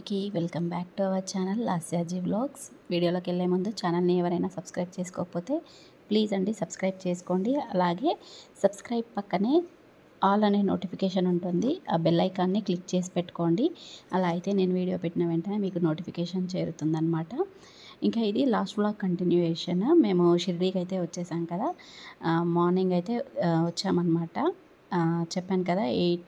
అందరికీ welcome back to our channel Lasyaji vlogs. వీడియోలోకి వెళ్ళే ముందు ఛానల్ని ఎవరైనా సబ్స్క్రైబ్ చేసుకోకపోతే ప్లీజ్ అండి సబ్స్క్రైబ్ చేసుకోండి. అలాగే సబ్స్క్రైబ్ పక్కనే ఆల్ అనే నోటిఫికేషన్ ఉంటుంది, ఆ బెల్ ఐకాన్ని క్లిక్ చేసి పెట్టుకోండి. అలా అయితే నేను వీడియో పెట్టిన వెంటనే మీకు నోటిఫికేషన్ చేరుతుందన్నమాట. ఇంకా ఇది లాస్ట్ వ్లాగ్ కంటిన్యూయేషన్. మేము షిరిడీకి అయితే వచ్చేసాం కదా, మార్నింగ్ అయితే వచ్చామన్నమాట. చెప్పాను కదా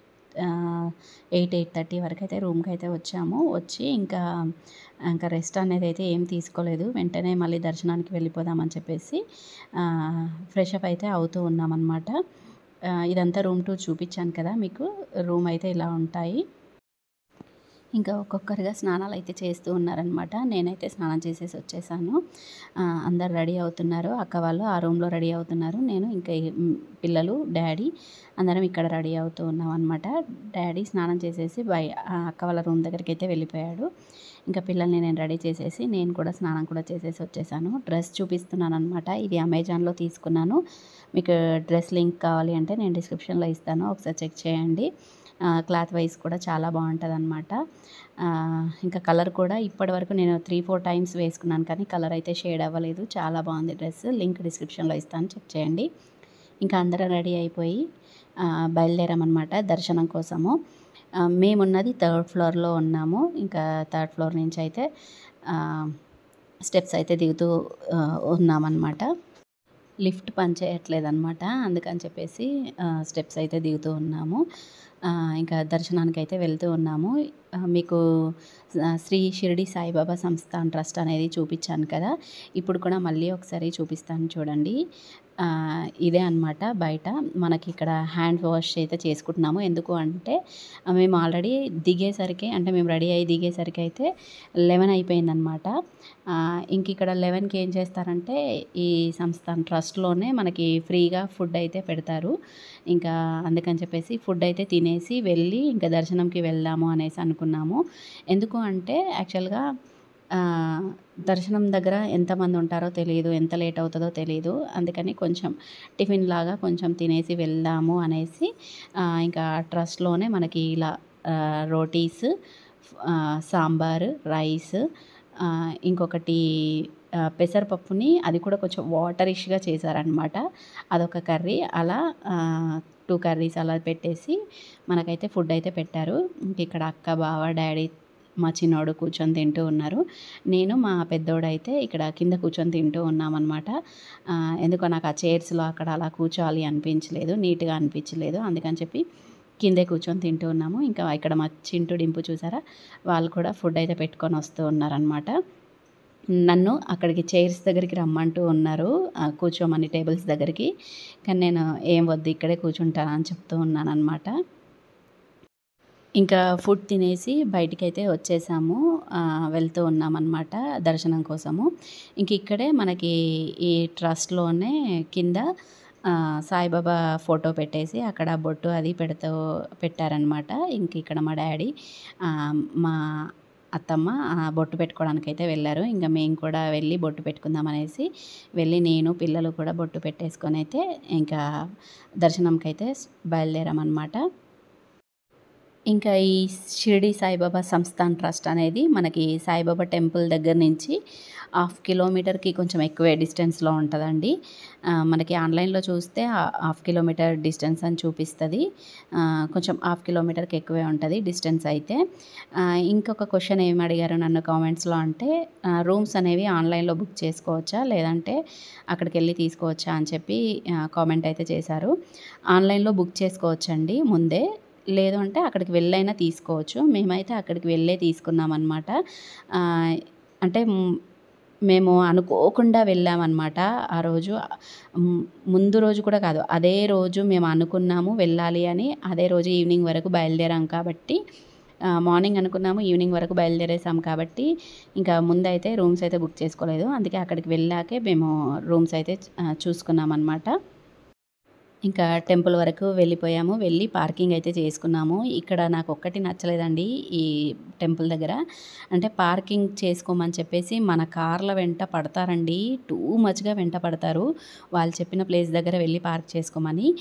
8:30 వరకు అయితే రూమ్కి అయితే వచ్చాము. వచ్చి ఇంకా రెస్ట్ అనేది అయితే ఏం తీసుకోలేదు. వెంటనే మళ్ళీ దర్శనానికి వెళ్ళిపోదామని చెప్పేసి ఫ్రెష్ అప్ అయితే అవుతూ ఉన్నామన్నమాట. ఇదంతా రూమ్ టూర్ చూపించాను కదా మీకు. రూమ్ అయితే ఇలా ఉంటాయి. ఇంకా ఒక్కొక్కరిగా స్నానాలు అయితే చేస్తూ ఉన్నారనమాట. నేనైతే స్నానం చేసేసి వచ్చేసాను. అందరు రెడీ అవుతున్నారు. అక్క వాళ్ళు ఆ రూమ్లో రెడీ అవుతున్నారు. నేను ఇంకా పిల్లలు, డాడీ అందరం ఇక్కడ రెడీ అవుతూ ఉన్నాం అనమాట. డాడీ స్నానం చేసేసి అక్క వాళ్ళ రూమ్ దగ్గరికి అయితే వెళ్ళిపోయాడు. ఇంకా పిల్లల్ని నేను రెడీ చేసేసి నేను కూడా స్నానం కూడా చేసేసి వచ్చేసాను. డ్రెస్ చూపిస్తున్నాను అనమాట. ఇది అమెజాన్లో తీసుకున్నాను. మీకు డ్రెస్ లింక్ కావాలి అంటే నేను డిస్క్రిప్షన్లో ఇస్తాను, ఒకసారి చెక్ చేయండి. క్లాత్ వైజ్ కూడా చాలా బాగుంటుంది అనమాట. ఇంకా కలర్ కూడా ఇప్పటివరకు నేను 3-4 టైమ్స్ వేసుకున్నాను, కానీ కలర్ అయితే షేడ్ అవ్వలేదు. చాలా బాగుంది డ్రెస్. లింక్ డిస్క్రిప్షన్లో ఇస్తాను, చెక్ చేయండి. ఇంకా అందరం రెడీ అయిపోయి బయలుదేరామన్నమాట దర్శనం కోసము. మేమున్నది 3rd ఫ్లోర్లో ఉన్నాము. ఇంకా 3rd ఫ్లోర్ నుంచి అయితే స్టెప్స్ అయితే దిగుతూ ఉన్నామన్నమాట. లిఫ్ట్ పనిచేయట్లేదన్నమాట, అందుకని చెప్పేసి స్టెప్స్ అయితే దిగుతూ ఉన్నాము. ఇంకా దర్శనానికి అయితే వెళ్తూ ఉన్నాము. మీకు శ్రీ షిరిడి సాయిబాబా సంస్థాన్ ట్రస్ట్ అనేది చూపించాను కదా, ఇప్పుడు కూడా మళ్ళీ ఒకసారి చూపిస్తాను చూడండి. ఇదే అనమాట. బయట మనకి ఇక్కడ హ్యాండ్ వాష్ అయితే చేసుకుంటున్నాము. ఎందుకు అంటే మేము ఆల్రెడీ దిగేసరికి, అంటే మేము రెడీ అయ్యి దిగేసరికి అయితే 11 అయిపోయిందనమాట. ఇంక ఇక్కడ 11కి ఏం చేస్తారంటే ఈ సంస్థాన్ ట్రస్ట్లోనే మనకి ఫ్రీగా ఫుడ్ అయితే పెడతారు. ఇంకా అందుకని చెప్పేసి ఫుడ్ అయితే తినేసి వెళ్ళి ఇంకా దర్శనంకి వెళ్దాము అనేసి అనుకున్నాము. ఎందుకు అంటే యాక్చువల్గా దర్శనం దగ్గర ఎంతమంది ఉంటారో తెలియదు, ఎంత లేట్ అవుతుందో తెలియదు. అందుకని కొంచెం టిఫిన్ లాగా కొంచెం తినేసి వెళ్దాము అనేసి ఇంకా ట్రస్ట్లోనే మనకి ఇలా రోటీస్, సాంబారు, రైస్, ఇంకొకటి పెసరపప్పుని అది కూడా కొంచెం వాటరిష్గా చేశారనమాట. అదొక కర్రీ. అలా 2 కర్రీస్ అలా పెట్టేసి మనకైతే ఫుడ్ అయితే పెట్టారు. ఇక్కడ అక్క, బావ, డాడీ, మా చిన్నోడు కూర్చొని తింటూ ఉన్నారు. నేను మా పెద్దోడైతే ఇక్కడ కింద కూర్చొని తింటూ ఉన్నామన్నమాట. ఎందుకో నాకు ఆ చైర్స్లో అక్కడ అలా కూర్చోవాలి అనిపించలేదు, నీట్గా అనిపించలేదు. అందుకని చెప్పి కిందే కూర్చొని తింటూ ఉన్నాము. ఇంకా ఇక్కడ మా చింటూ, డింపు చూసారా, వాళ్ళు కూడా ఫుడ్ అయితే పెట్టుకొని వస్తూ ఉన్నారనమాట. నన్ను అక్కడికి చైర్స్ దగ్గరికి రమ్మంటూ ఉన్నారు, కూర్చోమని టేబుల్స్ దగ్గరికి. కానీ నేను ఏం వద్దు, ఇక్కడే కూర్చుంటానని చెప్తూ ఉన్నాను అనమాట. ఇంకా ఫుడ్ తినేసి బయటికైతే వచ్చేసాము. వెళ్తూ ఉన్నామన్నమాట దర్శనం కోసము. ఇంక ఇక్కడే మనకి ఈ ట్రస్ట్లోనే కింద సాయిబాబా ఫోటో పెట్టేసి అక్కడ బొట్టు అది పెట్టారనమాట. ఇంక ఇక్కడ మా డాడీ, మా అత్తమ్మ బొట్టు పెట్టుకోవడానికైతే వెళ్ళారు. ఇంకా మేము కూడా వెళ్ళి బొట్టు పెట్టుకుందాం అనేసి వెళ్ళి నేను, పిల్లలు కూడా బొట్టు పెట్టేసుకొని అయితే ఇంకా దర్శనంకి అయితే బయలుదేరామన్నమాట. ఇంకా ఈ షిరిడి సాయిబాబా సంస్థాన్ ట్రస్ట్ అనేది మనకి సాయిబాబా టెంపుల్ దగ్గర నుంచి 1/2 కిలోమీటర్కి కొంచెం ఎక్కువే డిస్టెన్స్లో ఉంటుందండి. మనకి ఆన్లైన్లో చూస్తే 1/2 కిలోమీటర్ డిస్టెన్స్ అని చూపిస్తుంది. కొంచెం 1/2 కిలోమీటర్కి ఎక్కువే ఉంటుంది డిస్టెన్స్ అయితే. ఇంకొక క్వశ్చన్ ఏమి అడిగారు నన్ను కామెంట్స్లో అంటే, రూమ్స్ అనేవి ఆన్లైన్లో బుక్ చేసుకోవచ్చా, లేదంటే అక్కడికి వెళ్ళి తీసుకోవచ్చా అని చెప్పి కామెంట్ అయితే చేశారు. ఆన్లైన్లో బుక్ చేసుకోవచ్చండి ముందే, లేదు అంటే అక్కడికి వెళ్ళైనా తీసుకోవచ్చు. మేమైతే అక్కడికి వెళ్ళే తీసుకున్నామన్నమాట. అంటే మేము అనుకోకుండా వెళ్ళామన్నమాట ఆ రోజు. ముందు రోజు కూడా కాదు, అదే రోజు మేము అనుకున్నాము వెళ్ళాలి అని. అదే రోజు ఈవినింగ్ వరకు బయలుదేరాం కాబట్టి, మార్నింగ్ అనుకున్నాము, ఈవినింగ్ వరకు బయలుదేరేసాం కాబట్టి ఇంకా ముందైతే రూమ్స్ అయితే బుక్ చేసుకోలేదు. అందుకే అక్కడికి వెళ్ళాకే మేము రూమ్స్ అయితే చూసుకున్నామన్నమాట. ఇంకా టెంపుల్ వరకు వెళ్ళిపోయాము. వెళ్ళి పార్కింగ్ అయితే చేసుకున్నాము. ఇక్కడ నాకు ఒక్కటి నచ్చలేదండి ఈ టెంపుల్ దగ్గర. అంటే పార్కింగ్ చేసుకోమని చెప్పేసి మన కార్ల వెంట పడతారండి, టూ మచ్గా వెంట పడతారు. వాళ్ళు చెప్పిన ప్లేస్ దగ్గర వెళ్ళి పార్క్ చేసుకోమని.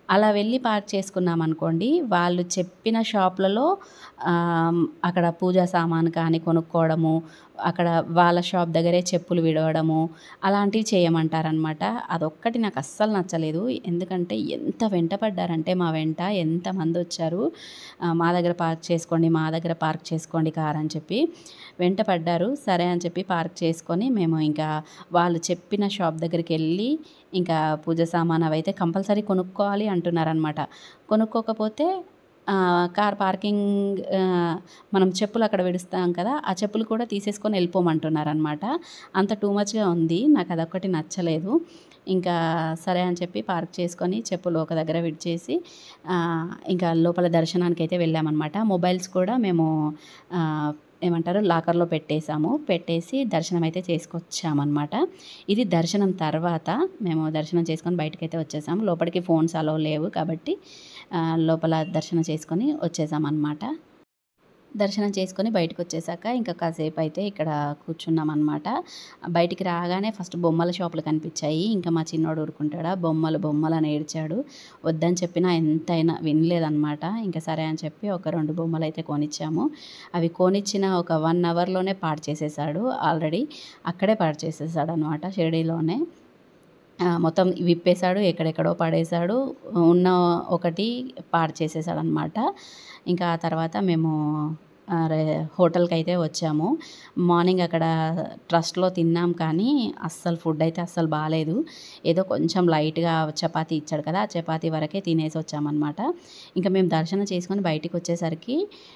అలా వెళ్ళి పార్క్ చేసుకున్నామనుకోండి, వాళ్ళు చెప్పిన షాప్‌లలో అక్కడ పూజా సామాను కానీ కొనుక్కోవడము, అక్కడ వాళ్ళ షాప్ దగ్గరే చెప్పులు విడవడము, అలాంటివి చేయమంటారనమాట. అదొక్కటి నాకు అస్సలు నచ్చలేదు. ఎందుకంటే ఎంత వెంట పడ్డారంటే మా వెంట ఎంతమందొచ్చారు. మా దగ్గర పార్క్ చేసుకోండి, మా దగ్గర పార్క్ చేసుకోండి కార్ అని చెప్పి వెంట పడ్డారు. సరే అని చెప్పి పార్క్ చేసుకొని మేము ఇంకా వాళ్ళు చెప్పిన షాప్ దగ్గరికెళ్ళి ఇంకా పూజ సామాను అవైతే కంపల్సరీ కొనుక్కోవాలి అంటున్నారనమాట. కొనుక్కోకపోతే కార్ పార్కింగ్ మనం చెప్పులు అక్కడ విడుస్తాం కదా! ఆ చెప్పులు కూడా తీసేసుకొని వెళ్ళిపోమంటున్నారనమాట. అంత టూ మచ్‌గా ఉంది. నాకు అదొక్కటి నచ్చలేదు. ఇంకా సరే అని చెప్పి పార్క్ చేసుకొని చెప్పులు ఒక దగ్గర విడిచేసి ఇంకా లోపల దర్శనానికైతే వెళ్ళామనమాట. మొబైల్స్ కూడా మేము ఏమంటారు లాకర్‌లో పెట్టేసాము. పెట్టేసి దర్శనం అయితే చేసుకొచ్చామనమాట. ఇది దర్శనం తర్వాత మేము దర్శనం చేసుకొని బయటకైతే వచ్చేసాము. లోపలికి ఫోన్స్ అలో లేవు కాబట్టి లోపల దర్శనం చేసుకొని వచ్చేసామనమాట. దర్శనం చేసుకొని బయటకొచ్చేసాక ఇంకా కాసేపు అయితే ఇక్కడ కూర్చున్నామనమాట. బయటికి రాగానే ఫస్ట్ బొమ్మల షాపులు కనిపించాయి. ఇంకా మా చిన్నోడు ఊరుకుంటాడా బొమ్మలు బొమ్మలని ఏడ్చాడు. వద్దని చెప్పినా ఎంతైనా వినలేదనమాట. ఇంకా సరే అని చెప్పి ఒక 2 బొమ్మలైతే కొనిచ్చాము. అవి కొనిచ్చిన ఒక 1 అవర్‌లోనే పాడు చేసేసాడు ఆల్రెడీ. అక్కడే పాడు చేసేసాడనమాట షిరిడీలోనే. మొత్తం విప్పేసాడు, ఎక్కడెక్కడో పడేసాడు. ఉన్న ఒకటి పాడు చేసేసాడనమాట. ఇంకా ఆ తర్వాత మేము హోటల్‌కైతే వచ్చాము. మార్నింగ్ అక్కడ ట్రస్ట్‌లో తిన్నాం కానీ అస్సలు ఫుడ్ అయితే అస్సలు బాలేదు. ఏదో కొంచెం లైట్‌గా చపాతీ ఇచ్చాడు కదా! ఆ చపాతీ వరకే తినేసి వచ్చామనమాట. ఇంకా మేము దర్శనం చేసుకొని బయటికొచ్చేసరికి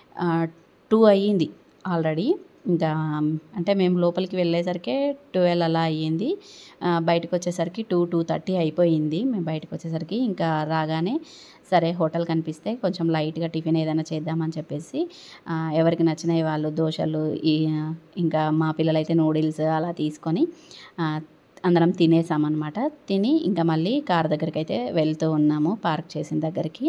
2 అయ్యింది ఆల్రెడీ. ఇంకా అంటే మేము లోపలికి వెళ్ళేసరికే 12 అలా అయ్యింది. బయటకొచ్చేసరికి 2:30 అయిపోయింది. మేము బయటకొచ్చేసరికి ఇంకా రాగానే సరే హోటల్ కనిపిస్తే కొంచెం లైట్‌గా టిఫిన్ ఏదైనా చేద్దామని చెప్పేసి ఎవరికి నచ్చినవి వాళ్ళు దోసలు ఇంకా మా పిల్లలైతే నూడిల్స్ అలా తీసుకొని అందరం తినేసామనమాట. తిని ఇంకా మళ్ళీ కార్ దగ్గరికైతే వెళ్తూ ఉన్నాము పార్క్ చేసిన దగ్గరికి.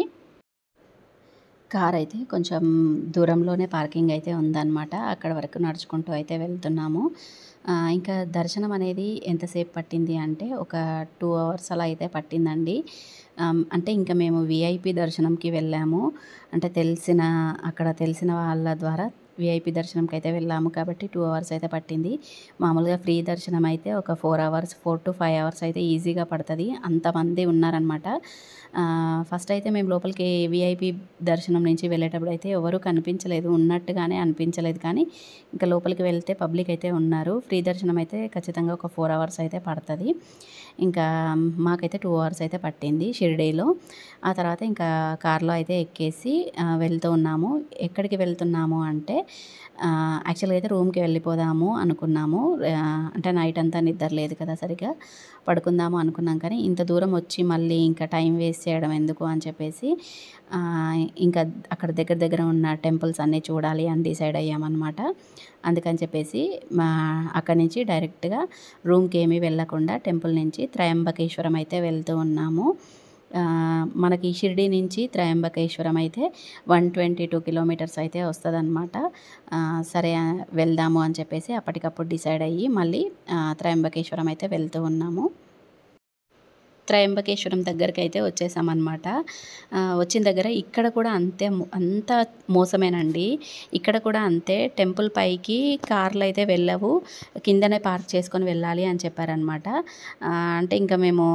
కార్ అయితే కొంచెం దూరంలోనే పార్కింగ్ అయితే ఉందన్నమాట. అక్కడ వరకు నడుచుకుంటూ అయితే వెళ్తున్నాము. ఇంకా దర్శనం అనేది ఎంతసేపు పట్టింది అంటే ఒక 2 అవర్స్ అలా అయితే పట్టిందండి. అంటే ఇంకా మేము వీఐపీ దర్శనంకి వెళ్ళాము. అంటే అక్కడ తెలిసిన వాళ్ళ ద్వారా వీఐపీ దర్శనంకైతే వెళ్ళాము కాబట్టి 2 అవర్స్ అయితే పట్టింది. మామూలుగా ఫ్రీ దర్శనం అయితే ఒక 4 to 5 అవర్స్ అయితే ఈజీగా పడతది. అంతమంది ఉన్నారనమాట. ఫస్ట్ అయితే మేము లోపలికి వీఐపీ దర్శనం నుంచి వెళ్ళేటప్పుడు అయితే ఎవరు కనిపించలేదు. ఉన్నట్టుగానే అనిపించలేదు కానీ ఇంకా లోపలికి వెళ్తే పబ్లిక్ అయితే ఉన్నారు. ఫ్రీ దర్శనం అయితే ఖచ్చితంగా ఒక 4 అవర్స్ అయితే పడతది. ఇంకా మాకైతే 2 అవర్స్ అయితే పట్టింది షిరిడీలో. ఆ తర్వాత ఇంకా కార్‌లో అయితే ఎక్కేసి వెళ్తూ ఉన్నాము. ఎక్కడికి వెళ్తున్నాము అంటే యాక్చువల్‌గా అయితే రూమ్‌కి వెళ్ళిపోదాము అనుకున్నాము. అంటే నైట్ అంతా నిద్ర లేదు కదా సరిగ్గా. పడుకుందాము అనుకున్నాం కానీ ఇంత దూరం వచ్చి మళ్ళీ ఇంకా టైం వేస్ట్ చేయడం ఎందుకు అని చెప్పేసి ఇంకా అక్కడ దగ్గర దగ్గర ఉన్న టెంపుల్స్ అన్నీ చూడాలి అని డిసైడ్ అయ్యామన్నమాట. అందుకని చెప్పేసి అక్కడి నుంచి డైరెక్ట్‌గా రూమ్‌కి ఏమీ వెళ్ళకుండా టెంపుల్ నుంచి త్రయంబకేశ్వరం అయితే వెళ్తూ ఉన్నాము. మనకి షిరిడీ నుంచి త్రయంబకేశ్వరం అయితే 122 కిలోమీటర్స్ అయితే వస్తదనమాట. సరే వెళ్దాము అని చెప్పేసి అప్పటికప్పుడు డిసైడ్ అయ్యి మళ్ళీ త్రయంబకేశ్వరం అయితే వెళ్తూ ఉన్నాము. త్రయంబకేశ్వరం దగ్గరకైతే వచ్చేసామన్నమాట. వచ్చిన దగ్గర ఇక్కడ కూడా అంత మోసమేనండి. ఇక్కడ కూడా అంతే టెంపుల్ పైకి కార్లు అయితే వెళ్ళవు. కిందనే పార్క్ చేసుకొని వెళ్ళాలి అని చెప్పారనమాట. అంటే ఇంకా మేము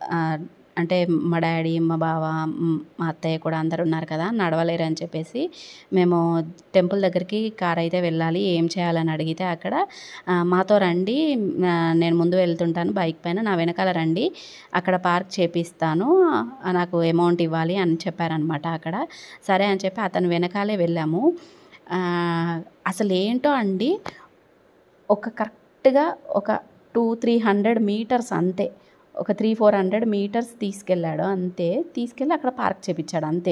అంటే మా డాడీ, మా బావ, మా అత్తయ్య కూడా అందరూ ఉన్నారు కదా! నడవలేరు అని చెప్పేసి మేము టెంపుల్ దగ్గరికి కార్ అయితే వెళ్ళాలి. ఏం చేయాలని అడిగితే అక్కడ మాతో రండి, నేను ముందు వెళ్తుంటాను బైక్ పైన, నా వెనకాల రండి, అక్కడ పార్క్ చేపిస్తాను, నాకు అమౌంట్ ఇవ్వాలి అని చెప్పారనమాట అక్కడ. సరే అని చెప్పి అతని వెనకాలే వెళ్ళాము. అసలేంటో అండి కరెక్ట్‌గా ఒక 200-300 మీటర్స్ అంతే. ఒక 300-400 మీటర్స్ తీసుకెళ్ళాడు అంతే. తీసుకెళ్ళి అక్కడ పార్క్ చేపిచ్చాడు అంతే.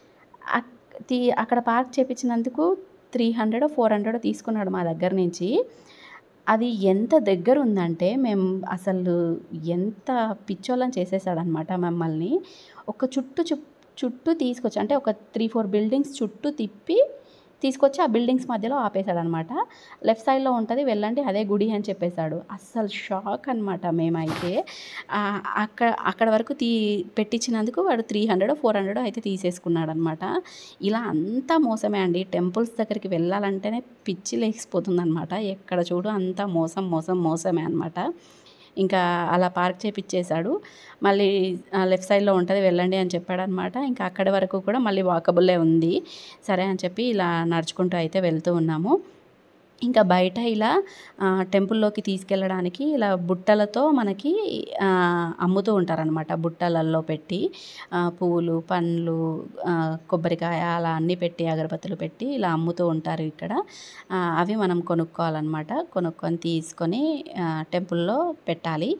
అక్కడ పార్క్ చేపిచ్చినందుకు 300-400 తీసుకున్నాడు మా దగ్గర నుంచి. అది ఎంత దగ్గరుందంటే మేము అసలు ఎంత పిచ్చోళ్ళని చేసేసాడనమాట మమ్మల్ని. ఒక చుట్టూ తీసుకొచ్చి అంటే ఒక 3-4 బిల్డింగ్స్ చుట్టూ తిప్పి తీసుకొచ్చి ఆ బిల్డింగ్స్ మధ్యలో ఆపేశాడనమాట. లెఫ్ట్ సైడ్‌లో ఉంటది వెళ్ళండి అదే గుడి అని చెప్పేశాడు. అస్సలు షాక్ అనమాట మేమైతే. అక్కడ వరకు పెట్టించినందుకు వాడు 300 400 అయితే తీసేసుకున్నాడనమాట. ఇలా అంతా మోసమే అండి. టెంపుల్స్ దగ్గరికి వెళ్ళాలంటేనే పిచ్చి లేసిపోతుందనమాట. ఎక్కడ చూడు అంతా మోసం, మోసం, మోసమే అనమాట. ఇంకా అలా పార్క్ చేపిచ్చేశాడు. మళ్ళీ లెఫ్ట్ సైడ్‌లో ఉంటది వెళ్ళండి అని చెప్పాడనమాట. ఇంకా అక్కడి వరకు కూడా మళ్ళీ వాకబులే ఉంది. సరే అని చెప్పి ఇలా నడుచుకుంటూ అయితే వెళ్తూ ఉన్నాము. ఇంకా బయట ఇలా టెంపుల్లోకి తీసుకెళ్ళడానికి ఇలా బుట్టలతో మనకి అమ్ముతూ ఉంటారనమాట. బుట్టలల్లో పెట్టి పువ్వులు, పండ్లు, కొబ్బరికాయ అలా అన్నీ పెట్టి అగరబత్తులు పెట్టి ఇలా అమ్ముతూ ఉంటారు ఇక్కడ. అవి మనం కొనుక్కోవాలనమాట. కొనుక్కొని తీసుకొని టెంపుల్‌లో పెట్టాలి.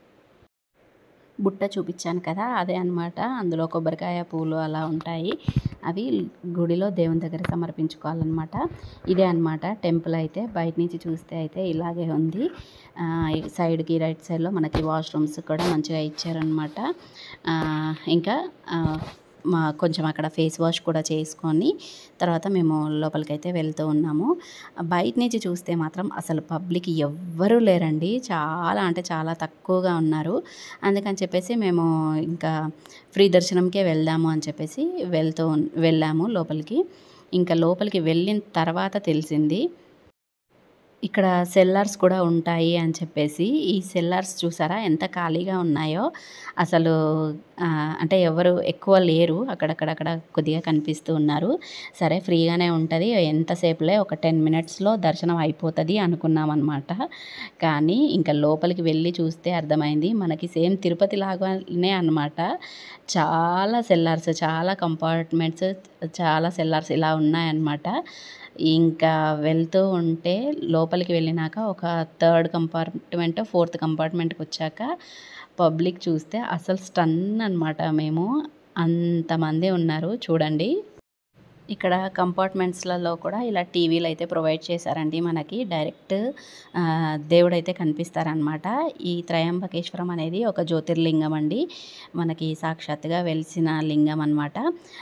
బుట్ట చూపించాను కదా అదే అనమాట. అందులో కొబ్బరికాయ, పూలు అలా ఉంటాయి. అవి గుడిలో దేవుని దగ్గర సమర్పించుకోవాలన్నమాట. ఇదే అనమాట టెంపుల్ అయితే. బయట నుంచి చూస్తే అయితే ఇలాగే ఉంది. సైడ్‌కి రైట్ సైడ్‌లో మనకి వాష్‌రూమ్స్ కూడా మంచిగా ఇచ్చారనమాట. ఇంకా కొంచెం అక్కడ ఫేస్ వాష్ కూడా చేసుకొని తర్వాత మేము లోపలికైతే వెళ్తూ ఉన్నాము. బయట నుంచి చూస్తే మాత్రం అసలు పబ్లిక్ ఎవ్వరూ లేరండి. చాలా అంటే చాలా తక్కువగా ఉన్నారు. అందుకని చెప్పేసి మేము ఇంకా ఫ్రీ దర్శనంకే వెళ్దాము అని చెప్పేసి వెళ్ళాము లోపలికి. ఇంకా లోపలికి వెళ్ళిన తర్వాత తెలిసింది ఇక్కడ సెల్లార్స్ కూడా ఉంటాయి అని చెప్పేసి. ఈ సెల్లార్స్ చూసారా ఎంత ఖాళీగా ఉన్నాయో. అసలు అంటే ఎవరు ఎక్కువ లేరు. అక్కడక్కడ కొద్దిగా కనిపిస్తూ ఉన్నారు. సరే ఫ్రీగానే ఉంటది. ఎంతసేపులే ఒక 10 మినిట్స్‌లో దర్శనం అయిపోతది అనుకున్నామనమాట. కానీ ఇంకా లోపలికి వెళ్ళి చూస్తే అర్థమైంది మనకి సేమ్ తిరుపతి లాగానే అనమాట. చాలా సెల్లార్స్, చాలా కంపార్ట్మెంట్స్, చాలా సెల్లార్స్ ఇలా ఉన్నాయన్నమాట. ఇంకా వెళ్తూ ఉంటే లోపలికి వెళ్ళినాక ఒక థర్డ్ కంపార్ట్మెంట్, ఫోర్త్ కంపార్ట్మెంట్‌కొచ్చాక పబ్లిక్ చూస్తే అసలు స్టన్ అనమాట మేము. అంతమంది ఉన్నారు చూడండి. ఇక్కడ కంపార్ట్మెంట్స్‌లలో కూడా ఇలా టీవీలయితే ప్రొవైడ్ చేశారండి మనకి. డైరెక్ట్ దేవుడైతే కనిపిస్తారనమాట. ఈ త్రయంబకేశ్వరం అనేది ఒక జ్యోతిర్లింగం అండి. మనకి సాక్షాత్తుగా వెలిసిన లింగం అనమాట.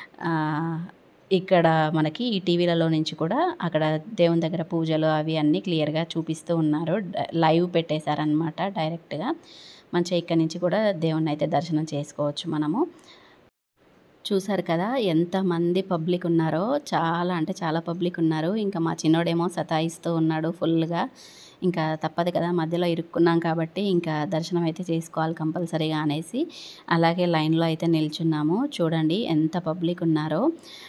ఇక్కడ మనకి ఈ టీవీలలో నుంచి కూడా అక్కడ దేవుని దగ్గర పూజలు అవి అన్నీ క్లియర్‌గా చూపిస్తూ ఉన్నారు. లైవ్ పెట్టేశారనమాట డైరెక్ట్‌గా. మంచిగా ఇక్కడి నుంచి కూడా దేవుడినైతే దర్శనం చేసుకోవచ్చు మనము. చూసారు కదా ఎంతమంది పబ్లిక్ ఉన్నారో. చాలా అంటే చాలా పబ్లిక్ ఉన్నారు. ఇంకా మా చిన్నోడేమో సతాయిస్తూ ఉన్నాడు ఫుల్‌గా. ఇంకా తప్పదు కదా మధ్యలో ఇరుక్కున్నాం కాబట్టి ఇంకా దర్శనం అయితే చేసుకోవాలి కంపల్సరీగా అనేసి అలాగే లైన్‌లో అయితే నిల్చున్నాము. చూడండి ఎంత పబ్లిక్ ఉన్నారో.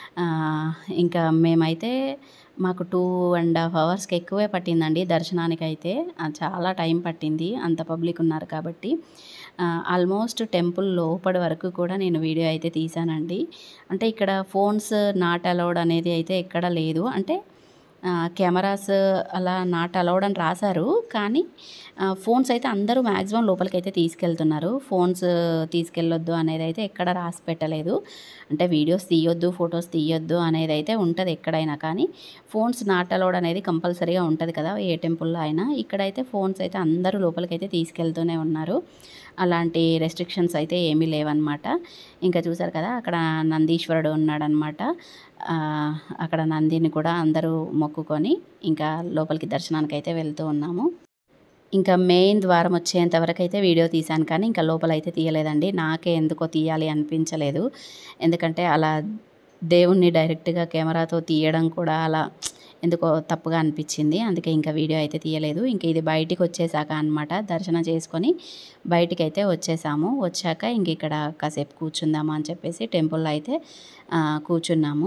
ఇంకా మేమైతే మాకు 2½ అవర్స్‌కి ఎక్కువే పట్టిందండి దర్శనానికైతే. చాలా టైం పట్టింది అంత పబ్లిక్ ఉన్నారు కాబట్టి. ఆల్మోస్ట్ టెంపుల్ లోపటి వరకు కూడా నేను వీడియో అయితే తీశానండి. అంటే ఇక్కడ ఫోన్స్ నాట్ అలౌడ్ అనేది అయితే ఎక్కడ లేదు. అంటే కెమెరాస్ అలా నాట్ అలౌడ్ అని రాశారు. కానీ ఫోన్స్ అయితే అందరూ మ్యాక్సిమం లోపలికైతే తీసుకెళ్తున్నారు. ఫోన్స్ తీసుకెళ్ళొద్దు అనేదైతే ఎక్కడ రాసి పెట్టలేదు. అంటే వీడియోస్ తీయొద్దు, ఫొటోస్ తీయొద్దు అనేదైతే ఉంటది ఎక్కడైనా. కానీ ఫోన్స్ నాట్ అలౌడ్ అనేది కంపల్సరీగా ఉంటది కదా ఏ టెంపుల్‌లో అయినా. ఇక్కడైతే ఫోన్స్ అయితే అందరూ లోపలికైతే తీసుకెళ్తూనే ఉన్నారు. అలాంటి రెస్ట్రిక్షన్స్ అయితే ఏమీ లేవన్నమాట. ఇంకా చూసారు కదా అక్కడ నందీశ్వరుడు ఉన్నాడనమాట. అక్కడ నందిని కూడా అందరూ మొక్కుకొని ఇంకా లోపలికి దర్శనానికైతే వెళ్తూ ఉన్నాము. ఇంకా మెయిన్ ద్వారం వచ్చేంత వరకైతే వీడియో తీశాను కానీ ఇంకా లోపలైతే తీయలేదండి. నాకే ఎందుకో తీయాలి అనిపించలేదు. ఎందుకంటే అలా దేవుణ్ణి డైరెక్ట్‌గా కెమెరాతో తీయడం కూడా అలా ఎందుకో తప్పుగా అనిపించింది. అందుకే ఇంకా వీడియో అయితే తీయలేదు. ఇంక ఇది బయటికి వచ్చేసాక అనమాట దర్శనం చేసుకొని బయటికైతే వచ్చేసాము. వచ్చాక ఇంక ఇక్కడ కాసేపు కూర్చుందాము అని చెప్పేసి టెంపుల్‌లో అయితే కూర్చున్నాము.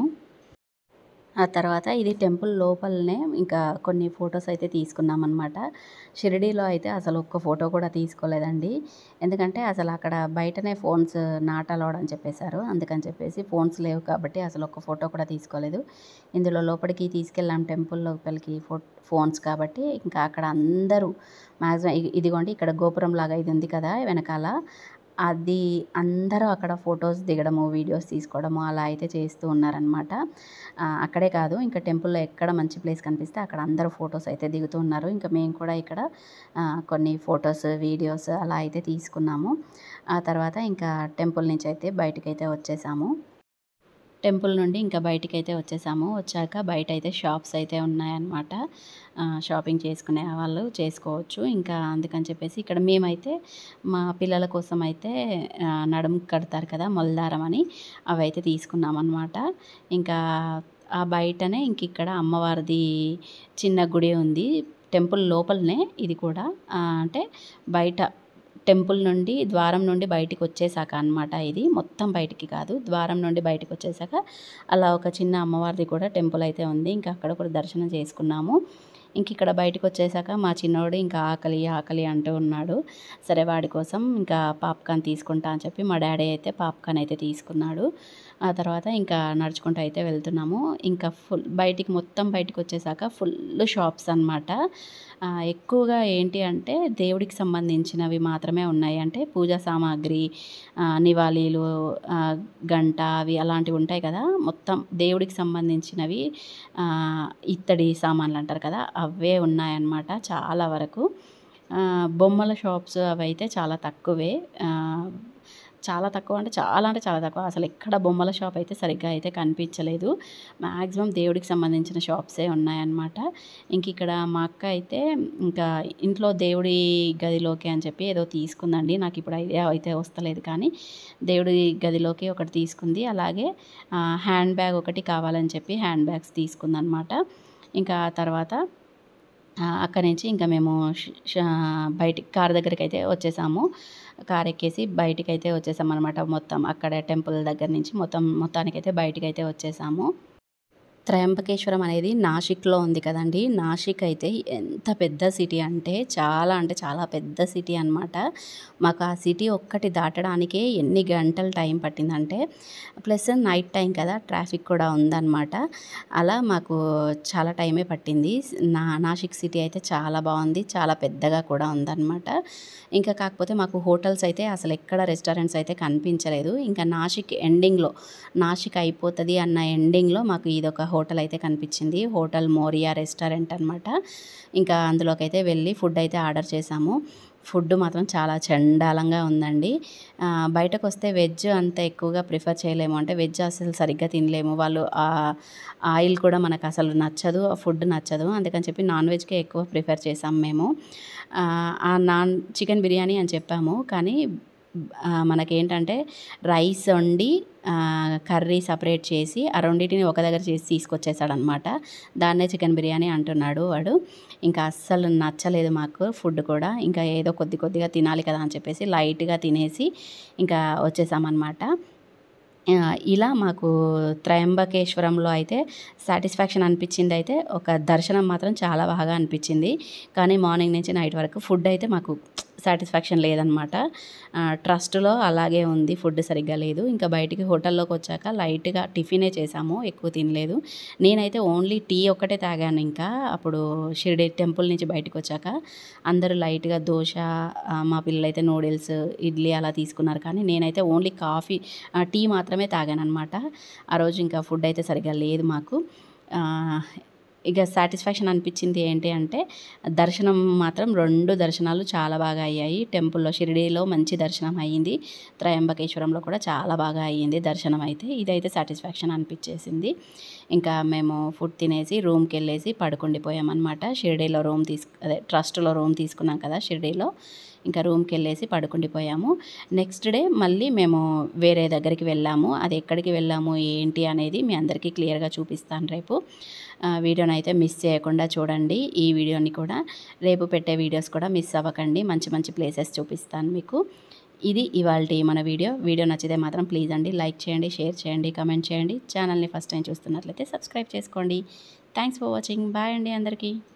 ఆ తర్వాత ఇది టెంపుల్ లోపలనే ఇంకా కొన్ని ఫొటోస్ అయితే తీసుకున్నామన్నమాట. షిరిడీలో అయితే అసలు ఒక్క ఫోటో కూడా తీసుకోలేదండి. ఎందుకంటే అసలు అక్కడ బయటనే ఫోన్స్ నాట్ అలౌడ్ అని చెప్పేశారు. అందుకని చెప్పేసి ఫోన్స్ లేవు కాబట్టి అసలు ఒక్క ఫోటో కూడా తీసుకోలేదు. ఇందులో లోపలికి తీసుకెళ్ళాం టెంపుల్ లోపలికి ఫోన్స్ కాబట్టి ఇంకా అక్కడ అందరూ మ్యాక్సిమం ఇదిగోండి ఇక్కడ గోపురంలాగా ఇది ఉంది కదా వెనకాల. అది అందరూ అక్కడ ఫొటోస్ దిగడము, వీడియోస్ తీసుకోవడము అలా అయితే చేస్తూ ఉన్నారనమాట. అక్కడే కాదు ఇంకా టెంపుల్‌లో ఎక్కడ మంచి ప్లేస్ కనిపిస్తే అక్కడ అందరూ ఫొటోస్ అయితే దిగుతూ ఉన్నారు. ఇంకా మేము కూడా ఇక్కడ కొన్ని ఫొటోస్, వీడియోస్ అలా అయితే తీసుకున్నాము. ఆ తర్వాత ఇంకా టెంపుల్ నుంచి అయితే బయటికైతే వచ్చేసాము. టెంపుల్ నుండి ఇంకా బయటికైతే వచ్చేసాము. వచ్చాక బయటైతే షాప్స్ అయితే ఉన్నాయన్నమాట. షాపింగ్ చేసుకునే వాళ్ళు చేసుకోవచ్చు. ఇంకా అందుకని చెప్పేసి ఇక్కడ మేమైతే మా పిల్లల కోసం అయితే నడుముకి కడతారు కదా మొలదారం అని, అవైతే తీసుకున్నామన్నమాట. ఇంకా ఆ బయటనే ఇక్కడ అమ్మవారిది చిన్న గుడి ఉంది. టెంపుల్ లోపలనే ఇది కూడా. అంటే బయట టెంపుల్ నుండి ద్వారం నుండి బయటికి వచ్చేసాక అనమాట. ఇది మొత్తం బయటికి కాదు, ద్వారం నుండి బయటికి వచ్చేసాక అలా ఒక చిన్న అమ్మవారిది కూడా టెంపుల్ అయితే ఉంది. ఇంకా అక్కడ కూడా దర్శనం చేసుకున్నాము. ఇక్కడ బయటకు వచ్చేసాక మా చిన్నోడు ఇంకా ఆకలి ఆకలి అంటూ ఉన్నాడు. సరే వాడి కోసం ఇంకా పాప్కార్న్ తీసుకుంటా అని చెప్పి మా డాడీ అయితే పాప్కార్న్ అయితే తీసుకున్నాడు. ఆ తర్వాత ఇంకా నడుచుకుంటూ అయితే వెళ్తున్నాము. ఇంకా మొత్తం బయటికి వచ్చేసాక ఫుల్ షాప్స్ అనమాట. ఎక్కువగా ఏంటి అంటే దేవుడికి సంబంధించినవి మాత్రమే ఉన్నాయి. అంటే పూజా సామాగ్రి, నివాళీలు, గంట అవి అలాంటివి ఉంటాయి కదా, మొత్తం దేవుడికి సంబంధించినవి, ఇత్తడి సామాన్లు అంటారు కదా, అవే ఉన్నాయన్నమాట చాలా వరకు. బొమ్మల షాప్స్ అవైతే చాలా తక్కువే. చాలా తక్కువ అంటే చాలా తక్కువ. అసలు ఎక్కడ బొమ్మల షాప్ అయితే సరిగ్గా అయితే కనిపించలేదు. మ్యాక్సిమం దేవుడికి సంబంధించిన షాప్సే ఉన్నాయన్నమాట. ఇక్కడ మా అక్క అయితే ఇంకా ఇంట్లో దేవుడి గదిలోకి అని చెప్పి ఏదో తీసుకుందండి. నాకు ఇప్పుడు ఐడియా అయితే వస్తలేదు, కానీ దేవుడి గదిలోకి ఒకటి తీసుకుంది. అలాగే హ్యాండ్ బ్యాగ్ ఒకటి కావాలని చెప్పి హ్యాండ్ బ్యాగ్స్ తీసుకుందనమాట. ఇంకా తర్వాత అక్కడి నుంచి ఇంకా మేము బయటికి కారు దగ్గరికి అయితే వచ్చేసాము. కారు ఎక్కేసి బయటికైతే వచ్చేసామన్నమాట. మొత్తం అక్కడ టెంపుల్ దగ్గర నుంచి మొత్తానికైతే బయటికైతే వచ్చేసాము. త్రయంబకేశ్వరం అనేది నాసిక్లో ఉంది కదండి. నాసిక్ అయితే ఎంత పెద్ద సిటీ అంటే చాలా పెద్ద సిటీ అనమాట. మాకు ఆ సిటీ ఒక్కటి దాటడానికే ఎన్ని గంటలు టైం పట్టిందంటే, ప్లస్ నైట్ టైం కదా, ట్రాఫిక్ కూడా ఉందన్నమాట. అలా మాకు చాలా టైమే పట్టింది. నాసిక్ సిటీ అయితే చాలా బాగుంది, చాలా పెద్దగా కూడా ఉందన్నమాట. కాకపోతే మాకు హోటల్స్ అయితే అసలు ఎక్కడ రెస్టారెంట్స్ అయితే కనిపించలేదు. నాసిక్ అయిపోతుంది అన్న ఎండింగ్లో మాకు ఇదొక హోటల్ అయితే కనిపించింది. హోటల్ మోరియా రెస్టారెంట్ అనమాట. అందులోకి అయితే వెళ్ళి ఫుడ్ అయితే ఆర్డర్ చేసాము. ఫుడ్ మాత్రం చాలా చండాలంగా ఉందండి. బయటకు వస్తే వెజ్ అంత ఎక్కువగా ప్రిఫర్ చేయలేము, అంటే వెజ్ అసలు సరిగ్గా తినలేము. వాళ్ళు ఆయిల్ కూడా మనకు అసలు నచ్చదు, ఫుడ్ నచ్చదు. అందుకని చెప్పి నాన్ వెజ్కే ఎక్కువ ప్రిఫర్ చేసాం మేము. చికెన్ బిర్యానీ అని చెప్పాము, కానీ మనకేంటంటే రైస్ వండి కర్రీ సపరేట్ చేసి ఆ రెండింటిని ఒక దగ్గర చేసి తీసుకొచ్చేసాడనమాట. దాన్నే చికెన్ బిర్యానీ అంటున్నాడు వాడు. అస్సలు నచ్చలేదు మాకు ఫుడ్ కూడా. ఏదో కొద్దిగా తినాలి కదా అని చెప్పేసి లైట్గా తినేసి వచ్చేసామన్నమాట. ఇలా మాకు త్రయంబకేశ్వరంలో అయితే సాటిస్ఫాక్షన్ అనిపించింది. అయితే ఒక దర్శనం మాత్రం చాలా బాగా అనిపించింది, కానీ మార్నింగ్ నుంచి నైట్ వరకు ఫుడ్ అయితే మాకు సాటిస్ఫాక్షన్ లేదనమాట. ట్రస్ట్లో అలాగే ఉంది, ఫుడ్ సరిగ్గా లేదు. బయటికి హోటల్లోకి వచ్చాక లైట్గా టిఫినే చేసాము, ఎక్కువ తినలేదు. నేనైతే ఓన్లీ టీ ఒక్కటే తాగాను. అప్పుడు షిరిడి టెంపుల్ నుంచి బయటకు వచ్చాక అందరూ లైట్గా దోశ, మా పిల్లలైతే నూడిల్స్, ఇడ్లీ అలా తీసుకున్నారు, కానీ నేనైతే ఓన్లీ టీ మాత్రమే తాగానన్నమాట. ఆ రోజు ఫుడ్ అయితే సరిగ్గా లేదు మాకు. సాటిస్ఫాక్షన్ అనిపించింది ఏంటి అంటే, దర్శనం మాత్రం 2 దర్శనాలు చాలా బాగా అయ్యాయి. టెంపుల్లో షిరిడీలో మంచి దర్శనం అయ్యింది, త్రయంబకేశ్వరంలో కూడా చాలా బాగా అయ్యింది దర్శనం అయితే. ఇదైతే సాటిస్ఫాక్షన్ అనిపించేసింది. మేము ఫుడ్ తినేసి రూమ్కి వెళ్ళేసి పడుకుండిపోయామన్నమాట. షిరిడీలో ట్రస్ట్లో రూమ్ తీసుకున్నాం కదా షిరిడీలో. రూమ్కి వెళ్ళేసి పడుకుండిపోయాము. నెక్స్ట్ డే మళ్ళీ మేము వేరే దగ్గరికి వెళ్ళాము. అది ఎక్కడికి వెళ్ళాము ఏంటి అనేది మీ అందరికీ క్లియర్గా చూపిస్తాను రేపు. వీడియోని అయితే మిస్ చేయకుండా చూడండి. ఈ వీడియోని కూడా రేపు పెట్టే వీడియోస్ కూడా మిస్ అవ్వకండి. మంచి ప్లేసెస్ చూపిస్తాను మీకు. ఇది ఇవాల్టి మన వీడియో నచ్చితే మాత్రం ప్లీజ్ అండి లైక్ చేయండి, షేర్ చేయండి, కమెంట్ చేయండి. ఛానల్ని ఫస్ట్ టైం చూస్తున్నట్లయితే సబ్స్క్రైబ్ చేసుకోండి. Thanks for watching. బాయ్ అండి అందరికీ.